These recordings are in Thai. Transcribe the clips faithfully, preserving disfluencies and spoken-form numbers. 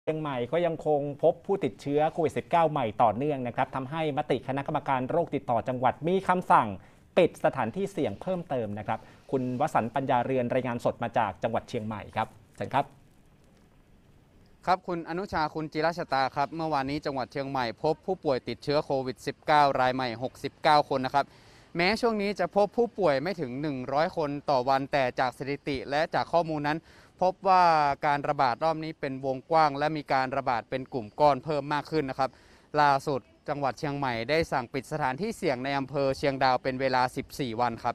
เชียงใหม่ก็ยังคงพบผู้ติดเชื้อโควิด สิบเก้า ใหม่ต่อเนื่องนะครับทำให้มติคณะกรรมการโรคติดต่อจังหวัดมีคำสั่งปิดสถานที่เสี่ยงเพิ่มเติมนะครับคุณวสันต์ปัญญาเรือนรายงานสดมาจากจังหวัดเชียงใหม่ครับเชิญครับครับคุณอนุชาคุณจิรชตาครับเมื่อวานนี้จังหวัดเชียงใหม่พบผู้ป่วยติดเชื้อโควิด สิบเก้า รายใหม่หกสิบเก้าคนนะครับแม้ช่วงนี้จะพบผู้ป่วยไม่ถึงหนึ่งร้อยคนต่อวันแต่จากสถิติและจากข้อมูลนั้นพบว่าการระบาดรอบนี้เป็นวงกว้างและมีการระบาดเป็นกลุ่มก้อนเพิ่มมากขึ้นนะครับล่าสุดจังหวัดเชียงใหม่ได้สั่งปิดสถานที่เสี่ยงในอำเภอเชียงดาวเป็นเวลาสิบสี่วันครับ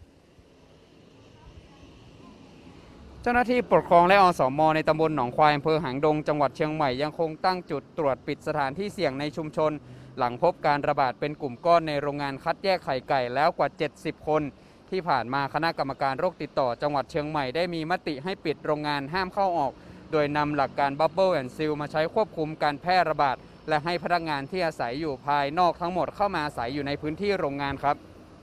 เจ้าหน้าที่ปกครองและอสม.ในตำบลหนองควายอำเภอหางดงจังหวัดเชียงใหม่ยังคงตั้งจุดตรวจปิดสถานที่เสี่ยงในชุมชนหลังพบการระบาดเป็นกลุ่มก้อนในโรงงานคัดแยกไข่ไก่แล้วกว่าเจ็ดสิบคนที่ผ่านมาคณะกรรมการโรคติดต่อจังหวัดเชียงใหม่ได้มีมติให้ปิดโรงงานห้ามเข้าออกโดยนำหลักการ Bubble and Seal มาใช้ควบคุมการแพร่ระบาดและให้พนักงานที่อาศัยอยู่ภายนอกทั้งหมดเข้ามาอาศัยอยู่ในพื้นที่โรงงานครับ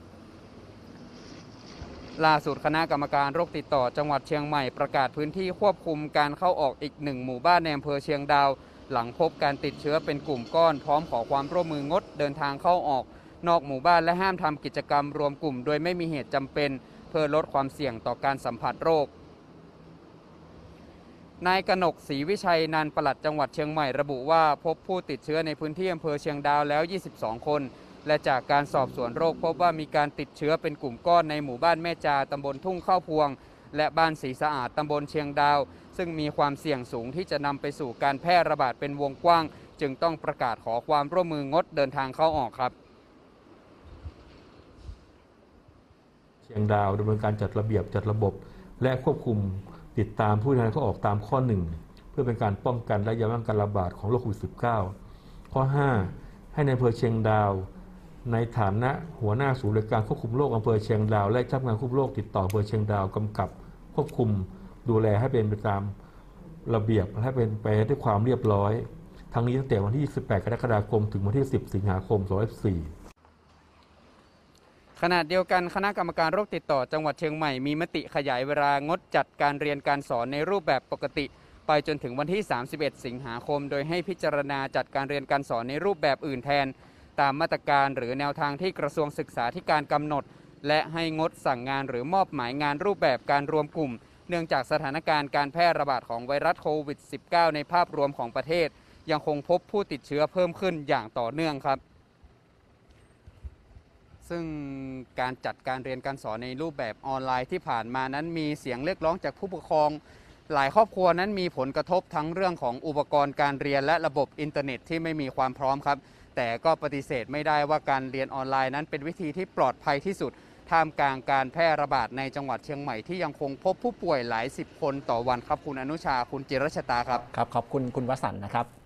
ล่าสุดคณะกรรมการโรคติดต่อจังหวัดเชียงใหม่ประกาศพื้นที่ควบคุมการเข้าออกอีกหนึ่งหมู่บ้านในอำเภอเชียงดาวหลังพบการติดเชื้อเป็นกลุ่มก้อนพร้อมขอความร่วมมืองดเดินทางเข้าออกนอกหมู่บ้านและห้ามทำกิจกรรมรวมกลุ่มโดยไม่มีเหตุจำเป็นเพื่อลดความเสี่ยงต่อการสัมผัสโรคนายกนกศรีวิชัยนันท์ปลัดจังหวัดเชียงใหม่ระบุว่าพบผู้ติดเชื้อในพื้นที่อำเภอเชียงดาวแล้วยี่สิบสองคนและจากการสอบสวนโรคพบว่ามีการติดเชื้อเป็นกลุ่มก้อนในหมู่บ้านแม่จาตำบลทุ่งข้าวพวงและบ้านศรีสะอาดตำบลเชียงดาวซึ่งมีความเสี่ยงสูงที่จะนำไปสู่การแพร่ระบาดเป็นวงกว้างจึงต้องประกาศขอความร่วมมืองดเดินทางเข้าออกครับเชียงดาวดำเนินการจัดระเบียบจัดระบบและควบคุมติดตามผู้เดินทางเข้าออกตามข้อหนึ่งเพื่อเป็นการป้องกันและยับยั้งการระบาดของโรคโควิด สิบเก้า ข้อห้าให้ในอำเภอเชียงดาวในฐานะหัวหน้าศูนย์บริการควบคุมโรคอำเภอเชียงดาวและเจ้าพนักงานควบคุมโรคติดต่ออำเภอเชียงดาวกำกับควบคุมดูแลให้เป็นไปตามระเบียบและเป็นไปด้วยความเรียบร้อยทั้งนี้ตั้งแต่วันที่ยี่สิบแปดกรกฎาคมถึงวันที่สิบสิงหาคมสองพันยี่สิบสี่ขณะเดียวกันคณะกรรมการโรคติดต่อจังหวัดเชียงใหม่มีมติขยายเวลางดจัดการเรียนการสอนในรูปแบบปกติไปจนถึงวันที่สามสิบเอ็ดสิงหาคมโดยให้พิจารณาจัดการเรียนการสอนในรูปแบบอื่นแทนตามมาตรการหรือแนวทางที่กระทรวงศึกษาธิการกำหนดและให้งดสั่งงานหรือมอบหมายงานรูปแบบการรวมกลุ่มเนื่องจากสถานการณ์การแพร่ระบาดของไวรัสโควิด สิบเก้า ในภาพรวมของประเทศยังคงพบผู้ติดเชื้อเพิ่มขึ้นอย่างต่อเนื่องครับซึ่งการจัดการเรียนการสอนในรูปแบบออนไลน์ที่ผ่านมานั้นมีเสียงเรียกร้องจากผู้ปกครองหลายครอบครัวนั้นมีผลกระทบทั้งเรื่องของอุปกรณ์การเรียนและระบบอินเทอร์เน็ตที่ไม่มีความพร้อมครับแต่ก็ปฏิเสธไม่ได้ว่าการเรียนออนไลน์นั้นเป็นวิธีที่ปลอดภัยที่สุดท่ามกลางการแพร่ระบาดในจังหวัดเชียงใหม่ที่ยังคงพบผู้ป่วยหลายสิบคนต่อวันครับคุณอนุชาคุณจิรชตาครับครับขอบคุณคุณวสันต์นะครับ